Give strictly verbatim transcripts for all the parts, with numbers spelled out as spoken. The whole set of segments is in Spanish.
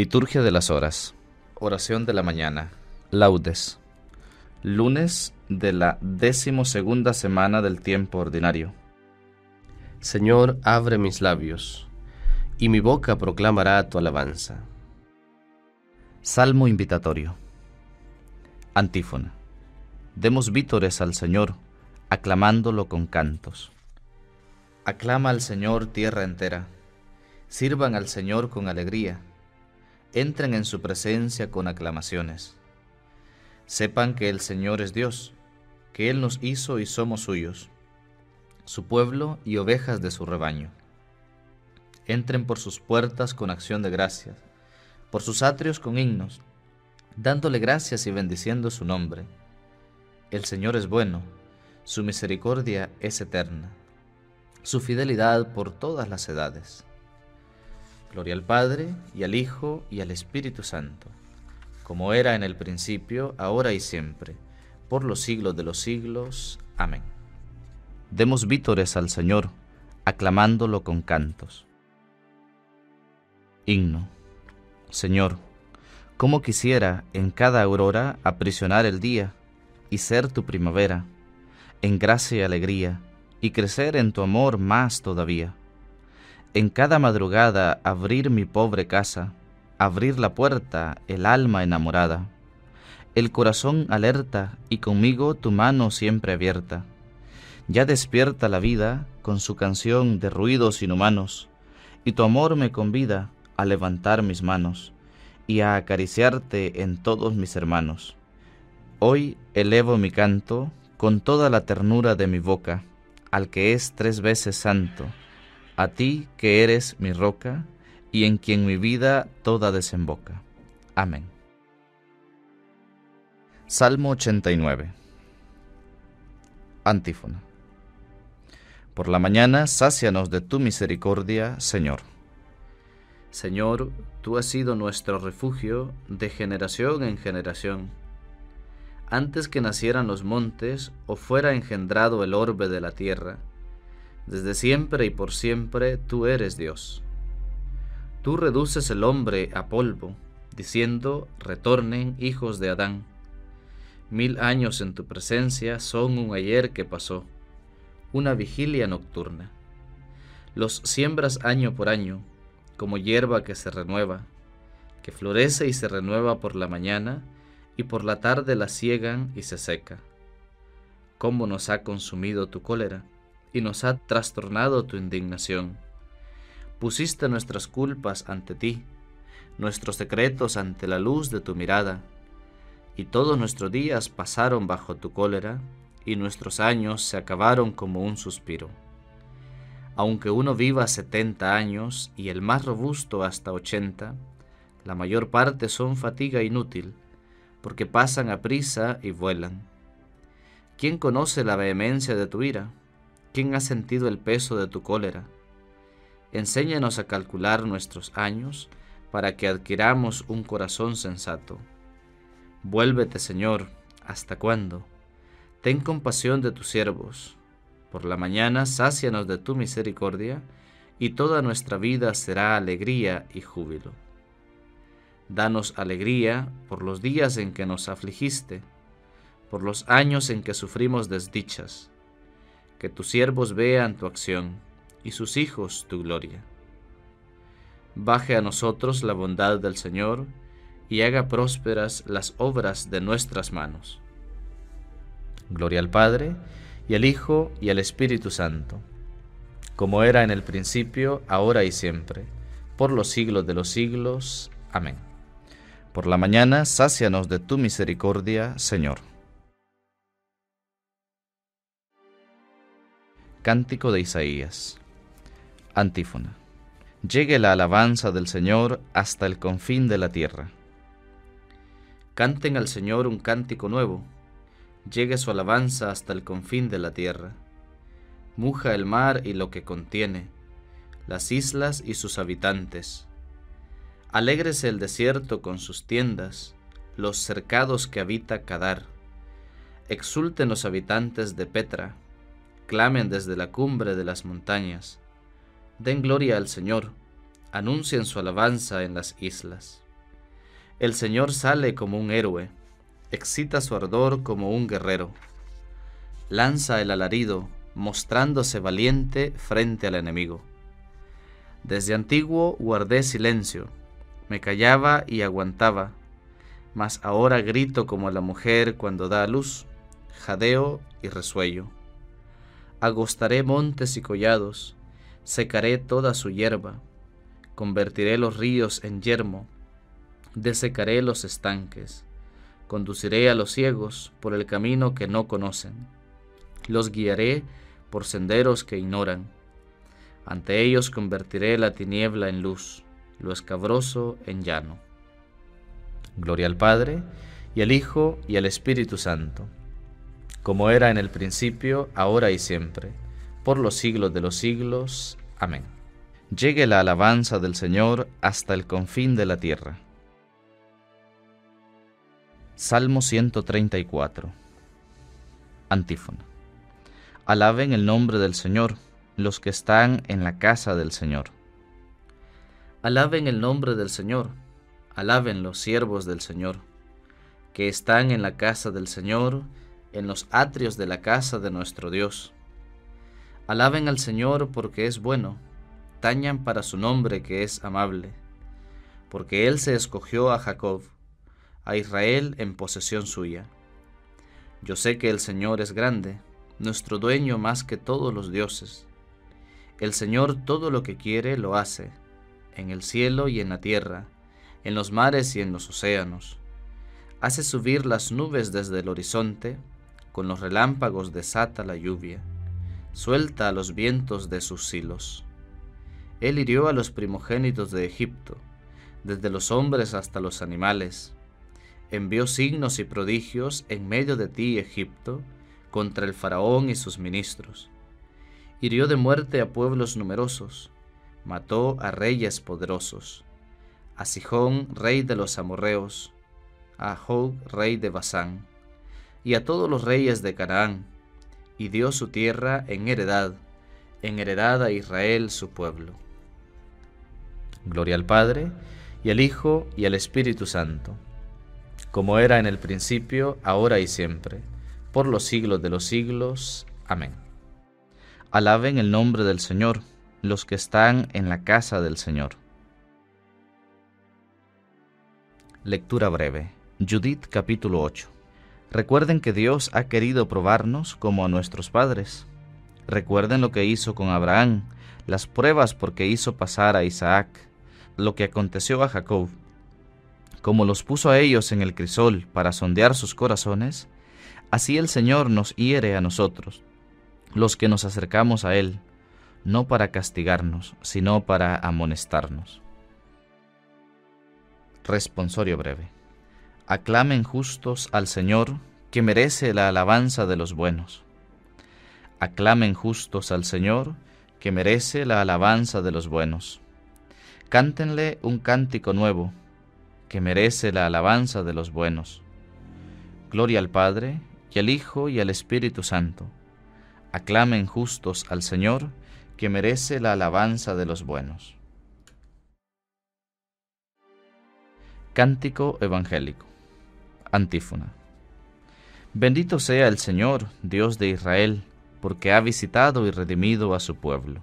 Liturgia de las horas. Oración de la mañana. Laudes. Lunes de la decimosegunda semana del tiempo ordinario. Señor, abre mis labios, y mi boca proclamará tu alabanza. Salmo invitatorio. Antífona. Demos vítores al Señor, aclamándolo con cantos. Aclama al Señor tierra entera. Sirvan al Señor con alegría. Entren en su presencia con aclamaciones. Sepan que el Señor es Dios, que Él nos hizo y somos suyos, su pueblo y ovejas de su rebaño. Entren por sus puertas con acción de gracias, por sus atrios con himnos, dándole gracias y bendiciendo su nombre. El Señor es bueno, su misericordia es eterna, su fidelidad por todas las edades. Gloria al Padre, y al Hijo, y al Espíritu Santo, como era en el principio, ahora y siempre, por los siglos de los siglos. Amén. Demos vítores al Señor, aclamándolo con cantos. Himno. Señor, cómo quisiera en cada aurora aprisionar el día, y ser tu primavera, en gracia y alegría, y crecer en tu amor más todavía. En cada madrugada abrir mi pobre casa, abrir la puerta, el alma enamorada, el corazón alerta y conmigo tu mano siempre abierta. Ya despierta la vida con su canción de ruidos inhumanos, y tu amor me convida a levantar mis manos y a acariciarte en todos mis hermanos. Hoy elevo mi canto con toda la ternura de mi boca, al que es tres veces santo, a ti que eres mi roca, y en quien mi vida toda desemboca. Amén. Salmo ochenta y nueve. Antífona. Por la mañana, sácianos de tu misericordia, Señor. Señor, tú has sido nuestro refugio de generación en generación. Antes que nacieran los montes, o fuera engendrado el orbe de la tierra, desde siempre y por siempre tú eres Dios. Tú reduces el hombre a polvo, diciendo, retornen hijos de Adán. Mil años en tu presencia son un ayer que pasó, una vigilia nocturna. Los siembras año por año, como hierba que se renueva, que florece y se renueva por la mañana, y por la tarde la siegan y se seca. ¿Cómo nos ha consumido tu cólera, y nos ha trastornado tu indignación? Pusiste nuestras culpas ante ti, nuestros secretos ante la luz de tu mirada, y todos nuestros días pasaron bajo tu cólera, y nuestros años se acabaron como un suspiro. Aunque uno viva setenta años, y el más robusto hasta ochenta, la mayor parte son fatiga inútil, porque pasan aprisa y vuelan. ¿Quién conoce la vehemencia de tu ira? ¿Quién ha sentido el peso de tu cólera? Enséñanos a calcular nuestros años, para que adquiramos un corazón sensato. Vuélvete, Señor, ¿hasta cuándo? Ten compasión de tus siervos. Por la mañana sácianos de tu misericordia, y toda nuestra vida será alegría y júbilo. Danos alegría por los días en que nos afligiste, por los años en que sufrimos desdichas. Que tus siervos vean tu acción, y sus hijos tu gloria. Baje a nosotros la bondad del Señor, y haga prósperas las obras de nuestras manos. Gloria al Padre, y al Hijo, y al Espíritu Santo, como era en el principio, ahora y siempre, por los siglos de los siglos. Amén. Por la mañana, sácianos de tu misericordia, Señor. Cántico de Isaías. Antífona. Llegue la alabanza del Señor hasta el confín de la tierra. Canten al Señor un cántico nuevo. Llegue su alabanza hasta el confín de la tierra. Muja el mar y lo que contiene, las islas y sus habitantes. Alégrese el desierto con sus tiendas, los cercados que habita Cadar. Exulten los habitantes de Petra, clamen desde la cumbre de las montañas. Den gloria al Señor, anuncien su alabanza en las islas. El Señor sale como un héroe, excita su ardor como un guerrero. Lanza el alarido, mostrándose valiente frente al enemigo. Desde antiguo guardé silencio, me callaba y aguantaba, mas ahora grito como la mujer cuando da a luz, jadeo y resuello. Agostaré montes y collados, secaré toda su hierba, convertiré los ríos en yermo, desecaré los estanques, conduciré a los ciegos por el camino que no conocen, los guiaré por senderos que ignoran. Ante ellos convertiré la tiniebla en luz, lo escabroso en llano. Gloria al Padre, y al Hijo, y al Espíritu Santo, como era en el principio, ahora y siempre, por los siglos de los siglos. Amén. Llegue la alabanza del Señor hasta el confín de la tierra. Salmo ciento treinta y cuatro. Antífona. Alaben el nombre del Señor los que están en la casa del Señor. Alaben el nombre del Señor, alaben los siervos del Señor, que están en la casa del Señor, en los atrios de la casa de nuestro Dios. Alaben al Señor porque es bueno, tañan para su nombre que es amable, porque Él se escogió a Jacob, a Israel en posesión suya. Yo sé que el Señor es grande, nuestro dueño más que todos los dioses. El Señor todo lo que quiere lo hace, en el cielo y en la tierra, en los mares y en los océanos. Hace subir las nubes desde el horizonte, con los relámpagos desata la lluvia, suelta a los vientos de sus silos. Él hirió a los primogénitos de Egipto, desde los hombres hasta los animales. Envió signos y prodigios en medio de ti, Egipto, contra el faraón y sus ministros. Hirió de muerte a pueblos numerosos, mató a reyes poderosos, a Sihón, rey de los amorreos, a Og, rey de Basán, y a todos los reyes de Canaán, y dio su tierra en heredad, en heredad a Israel su pueblo. Gloria al Padre, y al Hijo, y al Espíritu Santo, como era en el principio, ahora y siempre, por los siglos de los siglos. Amén. Alaben el nombre del Señor los que están en la casa del Señor. Lectura breve. Judith capítulo ocho. Recuerden que Dios ha querido probarnos como a nuestros padres. Recuerden lo que hizo con Abraham, las pruebas por que hizo pasar a Isaac, lo que aconteció a Jacob. Como los puso a ellos en el crisol para sondear sus corazones, así el Señor nos hiere a nosotros, los que nos acercamos a Él, no para castigarnos, sino para amonestarnos. Responsorio breve. Aclamen justos al Señor, que merece la alabanza de los buenos. Aclamen justos al Señor, que merece la alabanza de los buenos. Cántenle un cántico nuevo, que merece la alabanza de los buenos. Gloria al Padre, y al Hijo, y al Espíritu Santo. Aclamen justos al Señor, que merece la alabanza de los buenos. Cántico evangélico. Antífona. Bendito sea el Señor, Dios de Israel, porque ha visitado y redimido a su pueblo.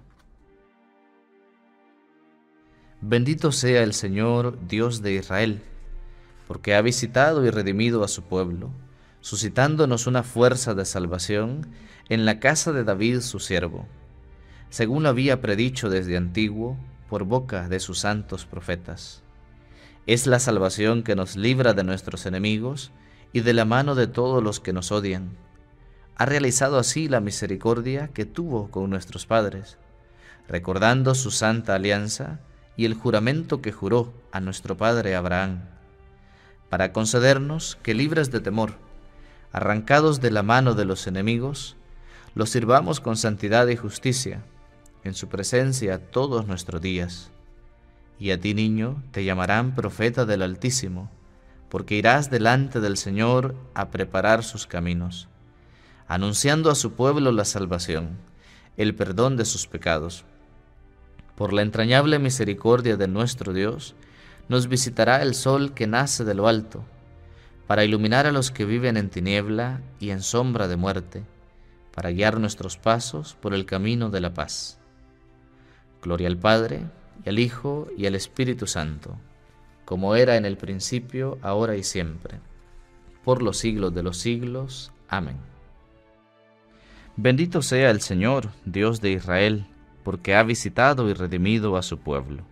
Bendito sea el Señor, Dios de Israel, porque ha visitado y redimido a su pueblo, suscitándonos una fuerza de salvación en la casa de David su siervo, según lo había predicho desde antiguo por boca de sus santos profetas. Es la salvación que nos libra de nuestros enemigos y de la mano de todos los que nos odian. Ha realizado así la misericordia que tuvo con nuestros padres, recordando su santa alianza y el juramento que juró a nuestro padre Abraham, para concedernos que, libres de temor, arrancados de la mano de los enemigos, los sirvamos con santidad y justicia, en su presencia todos nuestros días. Y a ti, niño, te llamarán profeta del Altísimo, porque irás delante del Señor a preparar sus caminos, anunciando a su pueblo la salvación, el perdón de sus pecados. Por la entrañable misericordia de nuestro Dios, nos visitará el sol que nace de lo alto, para iluminar a los que viven en tiniebla y en sombra de muerte, para guiar nuestros pasos por el camino de la paz. Gloria al Padre, y al Hijo, y al Espíritu Santo, como era en el principio, ahora y siempre, por los siglos de los siglos. Amén. Bendito sea el Señor, Dios de Israel, porque ha visitado y redimido a su pueblo.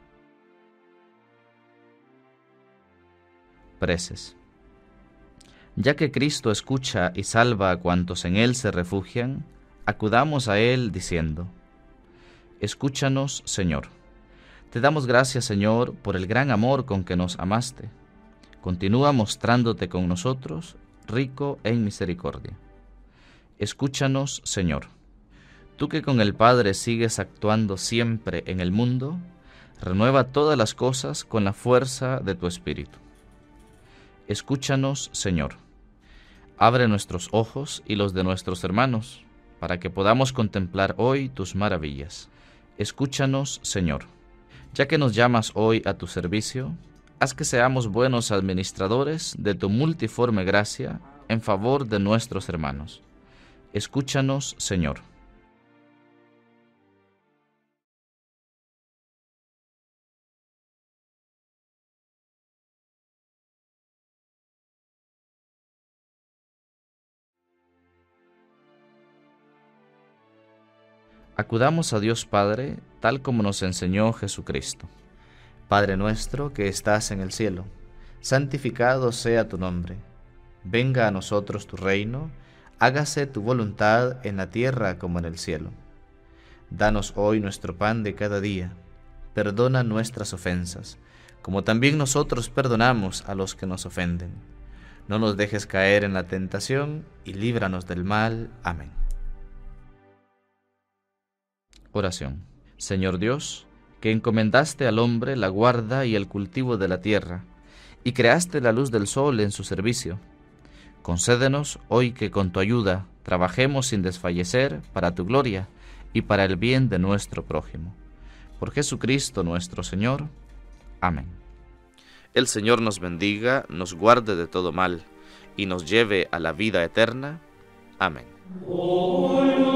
Preces. Ya que Cristo escucha y salva a cuantos en Él se refugian, acudamos a Él diciendo: Escúchanos, Señor. Te damos gracias, Señor, por el gran amor con que nos amaste. Continúa mostrándote con nosotros, rico en misericordia. Escúchanos, Señor. Tú que con el Padre sigues actuando siempre en el mundo, renueva todas las cosas con la fuerza de tu Espíritu. Escúchanos, Señor. Abre nuestros ojos y los de nuestros hermanos, para que podamos contemplar hoy tus maravillas. Escúchanos, Señor. Ya que nos llamas hoy a tu servicio, haz que seamos buenos administradores de tu multiforme gracia en favor de nuestros hermanos. Escúchanos, Señor. Acudamos a Dios Padre, tal como nos enseñó Jesucristo. Padre nuestro que estás en el cielo, santificado sea tu nombre. Venga a nosotros tu reino, hágase tu voluntad en la tierra como en el cielo. Danos hoy nuestro pan de cada día. Perdona nuestras ofensas, como también nosotros perdonamos a los que nos ofenden. No nos dejes caer en la tentación y líbranos del mal. Amén. Oración. Señor Dios, que encomendaste al hombre la guarda y el cultivo de la tierra, y creaste la luz del sol en su servicio, concédenos hoy que con tu ayuda trabajemos sin desfallecer para tu gloria y para el bien de nuestro prójimo. Por Jesucristo nuestro Señor. Amén. El Señor nos bendiga, nos guarde de todo mal, y nos lleve a la vida eterna. Amén.